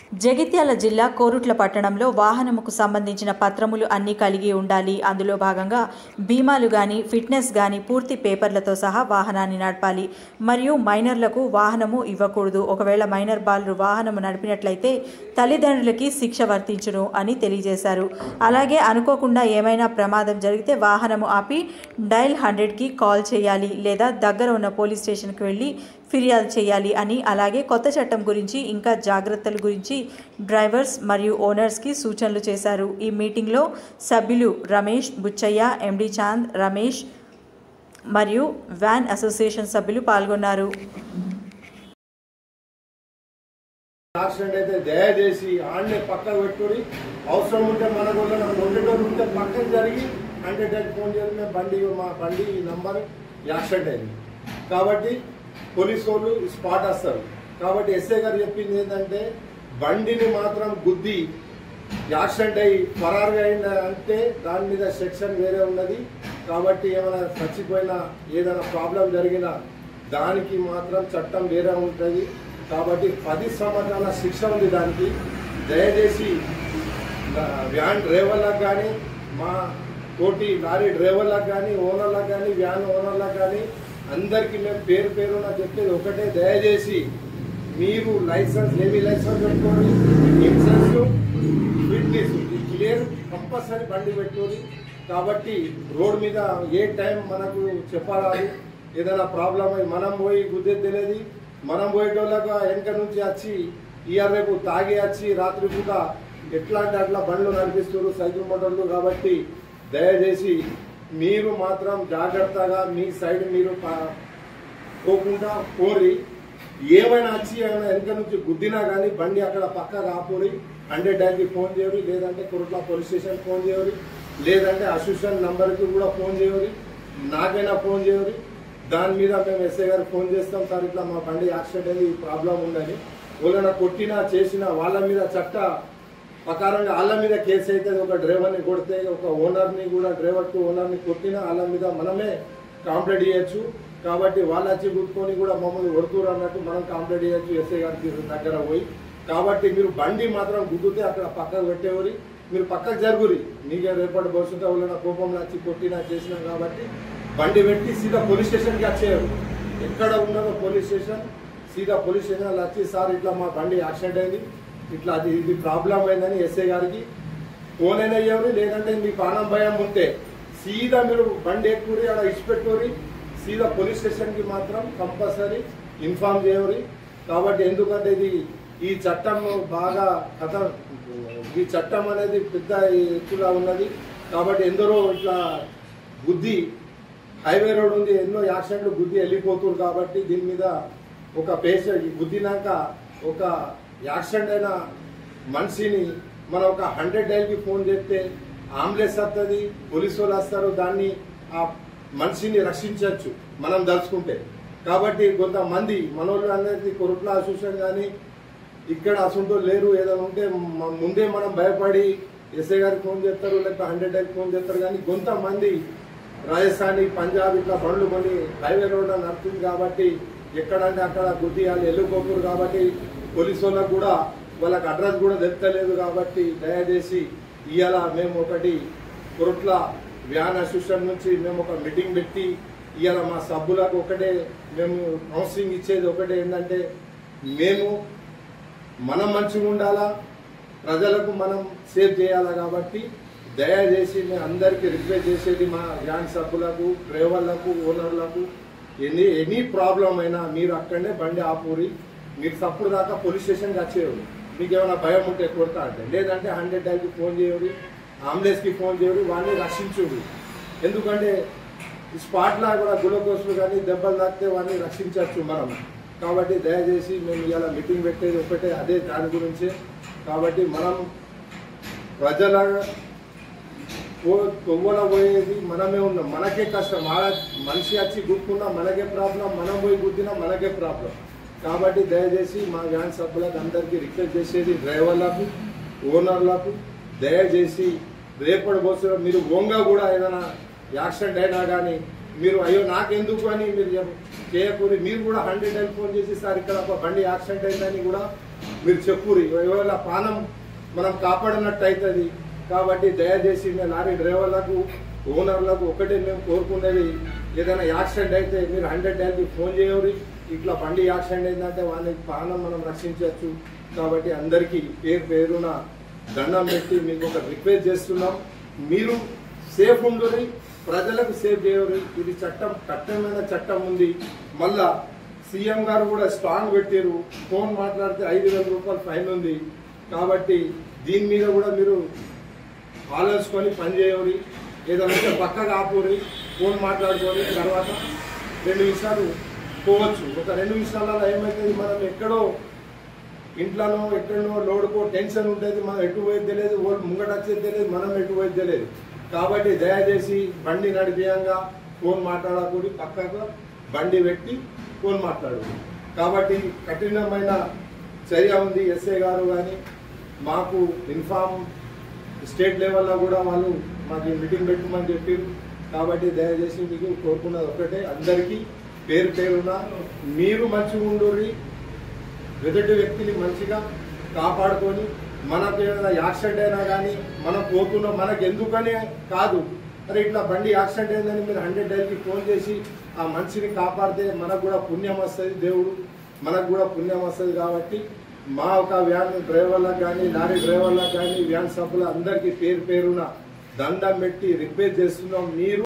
జగిత్యాల జిల్లా కోరుట్ల పట్టణంలో వాహనముకు సంబంధించిన పత్రములు అన్నీ కలిగి ఉండాలి. అందులో భాగంగా బీమాలు గాని, ఫిట్నెస్ గాని పూర్తి పేపర్లతో సహా వాహనాన్ని నడపాలి. మరియు మైనర్లకు వాహనము ఇవ్వకూడదు. ఒకవేళ మైనర్ బాలురు వాహనము నడిపినట్లయితే తల్లిదండ్రులకి శిక్ష వర్తించును అని తెలియజేశారు. అలాగే అనుకోకుండా ఏమైనా ప్రమాదం జరిగితే వాహనము ఆపి డయల్ 100కి కాల్ చేయాలి లేదా దగ్గర ఉన్న పోలీస్ స్టేషన్కి వెళ్ళి ఫిర్యాదు చేయాలి అని, అలాగే కొత్త చట్టం గురించి ఇంకా జాగ్రత్తల గురించి డ్రైవర్స్ మరియు ఓనర్స్కి సూచనలు చేశారు. ఈ మీటింగ్లో సభ్యులు రమేష్, బుచ్చయ్య, ఎండి చాంద్, రమేష్ మరియు వ్యాన్ అసోసియేషన్ సభ్యులు పాల్గొన్నారు. దయచేసి ఆన్నే పక్కకు పెట్టుకుని అవసరం ఉంటే మన ఉండేటోళ్ళు ఉంటే పక్కన జరిగి 100 ఫోన్ చేసి మా బండి నంబర్ యాక్సిడెంట్ అయింది కాబట్టి పోలీసు వాళ్ళు స్పాట్ వస్తారు. కాబట్టి ఎస్ఐ గారు చెప్పింది ఏంటంటే బండిని మాత్రం గుద్ది యాక్సిడెంట్ అయ్యి ఫరారుగా అయింది అంటే దాని మీద సెక్షన్ వేరే ఉన్నది. కాబట్టి ఏమైనా చచ్చిపోయినా ఏదైనా ప్రాబ్లం జరిగినా దానికి మాత్రం చట్టం వేరే ఉంటుంది. కాబట్టి 10 సంవత్సరాల శిక్ష ఉంది దానికి. దయచేసి వ్యాన్ డ్రైవర్లకు కానీ, మా తోటి లారీ డ్రైవర్లకు కానీ, ఓనర్లకు కానీ, వ్యాన్ ఓనర్లకు కానీ అందరికీ మేము పేరు పేరున చెప్పేది ఒకటే, దయచేసి మీరు లైసెన్స్ హెవీ లైసెన్స్ పెట్టుకోండి, ఇన్సూరెన్స్, ఫిట్నెస్ క్లియర్ కంపల్సరీ బండి పెట్టుకోండి. కాబట్టి రోడ్ మీద ఏ టైం మనకు చెప్పరాదు. ఏదైనా ప్రాబ్లం అయ్యి మనం పోయి గుద్దేది తెలియదు. మనం పోయేటోళ్ళకు వెనక నుంచి వచ్చి ఇయర్ రేపు తాగి వచ్చి రాత్రి పూట ఎట్లా అంటే అట్లా బండ్లు నడిపిస్తారు సైకిల్ మోటార్లు. కాబట్టి దయచేసి మీరు మాత్రం జాగ్రత్తగా మీ సైడ్ మీరు పోకుండా పోరి. ఏమైనా వచ్చి ఏమైనా వెనక నుంచి గుద్దినా కానీ బండి అక్కడ పక్కగా ఆపోరి 100కి ఫోన్ చేయరు, లేదంటే కోరుట్ల పోలీస్ స్టేషన్ ఫోన్ చేయరు, లేదంటే అసోసియేషన్ నంబర్కి కూడా ఫోన్ చేయరు, నాకైనా ఫోన్ చేయరు. దాని మీద మేము ఎస్ఐ గారికి ఫోన్ చేస్తాం, సార్ ఇట్లా మా బండి యాక్సిడెంట్ అయ్యి ప్రాబ్లం ఉందని. ఎవరైనా కొట్టినా చేసినా వాళ్ళ మీద చట్ట ప్రకారంగా వాళ్ళ మీద కేసు అవుతుంది. ఒక డ్రైవర్ని కొడితే ఒక ఓనర్ని కూడా డ్రైవర్ టు ఓనర్ని కొట్టినా వాళ్ళ మీద మనమే కంప్లైంట్ చేయొచ్చు. కాబట్టి వాళ్ళు వచ్చి గుర్తుకొని కూడా మమ్మల్ని కొడుతురు అన్నట్టు మనం కంప్లైంట్ చేయొచ్చు ఎస్ఐ గారికి దగ్గర పోయి. కాబట్టి మీరు బండి మాత్రం గుద్దుతే అక్కడ పక్కకు పెట్టేవారి, మీరు పక్కకు జరుగురి. మీకే రేపటి భవిష్యత్తు ఎవరైనా కోపంలో వచ్చి కొట్టినా చేసినా కాబట్టి బండి పెట్టి సీదా పోలీస్ స్టేషన్కి వచ్చేవారు. ఎక్కడ ఉన్నదో పోలీస్ స్టేషన్, సీదా పోలీస్ స్టేషన్ వచ్చి సార్ ఇట్లా మా బండి యాక్సిడెంట్ అయింది, ఇట్లా ఇది ప్రాబ్లం అయిందని ఎస్ఐ గారికి ఫోన్ అయినా అయ్యేవారు. లేదంటే మీ ప్రాణం భయం ఉంటే సీదా మీరు బండి ఎక్కువ అక్కడ ఇచ్చిపెట్టుకోరి, సీదా పోలీస్ స్టేషన్కి మాత్రం కంపల్సరీ ఇన్ఫార్మ్ చేయవరి. కాబట్టి ఎందుకంటే ఈ చట్టం బాగా ఈ చట్టం అనేది పెద్ద ఎత్తుగా ఉన్నది. కాబట్టి ఎందరో ఇట్లా బుద్ధి హైవే రోడ్ ఉంది, ఎన్నో యాక్సిడెంట్లు బుద్ధి వెళ్ళిపోతున్నారు. కాబట్టి దీని మీద ఒక పేషెంట్ గుద్దినాక ఒక యాక్సిడెంట్ అయిన మనిషిని మనం ఒక 100 డైల్కి ఫోన్ చేస్తే అంబులెన్స్ వస్తుంది, పోలీసు వాళ్ళు వస్తారు, దాన్ని ఆ మనిషిని రక్షించవచ్చు మనం దలుచుకుంటే. కాబట్టి కొంతమంది మనోళ్ళు అనేది కోరుట్ల అసోసియేషన్ కానీ ఇక్కడ అసలు లేరు. ఏదైనా ఉంటే ముందే మనం భయపడి ఎస్ఐ గారికి ఫోన్ చేస్తారు, లేకపోతే 100 డైల్కి ఫోన్ చేస్తారు. కానీ కొంతమంది రాజస్థానీ, పంజాబ్ ఇట్లా బండ్లు కొని హైవే రోడ్ నడుతుంది కాబట్టి ఎక్కడంటే అక్కడ గుద్ది వాళ్ళు వెళ్ళిపోతున్నారు. కాబట్టి పోలీసు వాళ్ళకు కూడా వాళ్ళకి అడ్రస్ కూడా తెలుస్తలేదు. కాబట్టి దయచేసి ఇవాళ మేము ఒకటి కోరుట్ల వ్యాన్ అసోసియేషన్ నుంచి మేము ఒక మీటింగ్ పెట్టి ఇవాళ మా సభ్యులకు ఒకటే మేము కౌన్సిలింగ్ ఇచ్చేది ఒకటే ఏంటంటే మనం మంచిగా ఉండాలా, ప్రజలకు మనం సేవ్ చేయాలా. కాబట్టి దయచేసి మేము అందరికీ రిక్వెస్ట్ చేసేది మా వ్యాన్ సభ్యులకు, డ్రైవర్లకు, ఓనర్లకు ఎనీ ప్రాబ్లం అయినా మీరు అక్కడనే బండి ఆపూరి. మీరు సప్పుడు దాకా పోలీస్ స్టేషన్కి వచ్చేవారు. మీకు ఏమైనా భయం ఉంటే కొడతా అంటే, లేదంటే 100 డైల్కి ఫోన్ చేయరు, అంబులెన్స్కి ఫోన్ చేయరు, వాడిని రక్షించుడు. ఎందుకంటే స్పాట్లా కూడా గ్లూకోజ్లు కానీ దెబ్బలు తాకితే వాడిని రక్షించవచ్చు మనం. కాబట్టి దయచేసి మేము ఇవాళ మీటింగ్ పెట్టేది ఒకటే అదే దాని గురించే. కాబట్టి మనం ప్రజల కొవ్వల పోయేది మనమే ఉన్నాం, మనకే కష్టం. మనిషి వచ్చి గుర్తున్నా మనకే ప్రాబ్లం, మనం పోయి గుర్తినా మనకే ప్రాబ్లం. కాబట్టి దయచేసి మా వ్యాన్ సభ్యులకు అందరికీ రిక్వెస్ట్ చేసేది డ్రైవర్లకు, ఓనర్లకు దయచేసి రేపటి బస్సులో మీరు ఓంగా కూడా ఏదైనా యాక్సిడెంట్ అయినా కానీ మీరు అయ్యో నాకెందుకు అని మీరు చేయకూడదు. మీరు కూడా 100 డైల్ ఫోన్ చేసి సార్ ఇక్కడ ఒక బండి యాక్సిడెంట్ అయిందని కూడా మీరు చెప్పురి, ఎవరి పానం మనం కాపాడినట్టు అవుతుంది. కాబట్టి దయచేసి మేము లారీ డ్రైవర్లకు ఓనర్లకు ఒకటే మేము కోరుకునేది, ఏదైనా యాక్సిడెంట్ అయితే మీరు 100 ఫోన్ చేయరు. ఇట్లా బండి యాక్సిడెంట్ అయిందంటే వాళ్ళ ప్రాణం మనం రక్షించవచ్చు. కాబట్టి అందరికీ పేరున దండం పెట్టి మీకు ఒక రిక్వెస్ట్ చేస్తున్నాం, మీరు సేఫ్ ఉండుర్రి, ప్రజలకు సేఫ్ చేయరు. ఇది చట్టం, కఠినమైన చట్టం ఉంది. మళ్ళా సీఎం గారు కూడా స్ట్రాంగ్ పెట్టారు, ఫోన్ మాట్లాడితే 5,000 రూపాయలు ఫైన్ ఉంది. కాబట్టి దీని మీద కూడా మీరు ఆలోచించుకొని పనిచేయరు. ఏదైనా పక్కగా ఆపురి, ఫోన్ మాట్లాడుకొని తర్వాత 2 నిమిషాలు పోవచ్చు. ఒక 2 నిమిషాలలో ఏమవుతుంది, మనం ఎక్కడో ఇంట్లోనో ఎక్కడో లోడుకో టెన్షన్ ఉంటుంది, మనం ఎటు పోయేది తెలియదు, వాళ్ళు ముంగట వచ్చేది తెలియదు, మనం ఎటు పోయేది తెలియదు. కాబట్టి దయచేసి బండి నడిపియంగా ఫోన్ మాట్లాడకూడదు, పక్కకు బండి పెట్టి ఫోన్ మాట్లాడు. కాబట్టి కఠినమైన చర్య ఉంది. ఎస్ఐ గారు కానీ మాకు ఇన్ఫార్మ్ స్టేట్ లెవెల్లో కూడా వాళ్ళు మాకు మీటింగ్ పెట్టుమని చెప్పారు. కాబట్టి దయచేసి మీకు కోరుకున్నది ఒకటే, అందరికీ పేరున మీరు మంచిగా ఉండుర్రి, ఎదుటి వ్యక్తిని మంచిగా కాపాడుకొని, మనకు ఏదైనా యాక్సిడెంట్ అయినా కానీ మనం పోతున్నాం, మనకు ఎందుకనే కాదు, అరే ఇట్లా బండి యాక్సిడెంట్ అయిందని మీరు 100 ఫోన్ చేసి ఆ మనిషిని కాపాడితే మనకు కూడా పుణ్యం వస్తుంది, దేవుడు మనకు కూడా పుణ్యం వస్తుంది. కాబట్టి మా ఒక వ్యాన్ డ్రైవర్లకు కానీ లారీ డ్రైవర్లకు కానీ వ్యాన్ సభ్యులు అందరికీ పేరున దండం పెట్టి రిక్వెస్ట్ చేస్తున్నాం. మీరు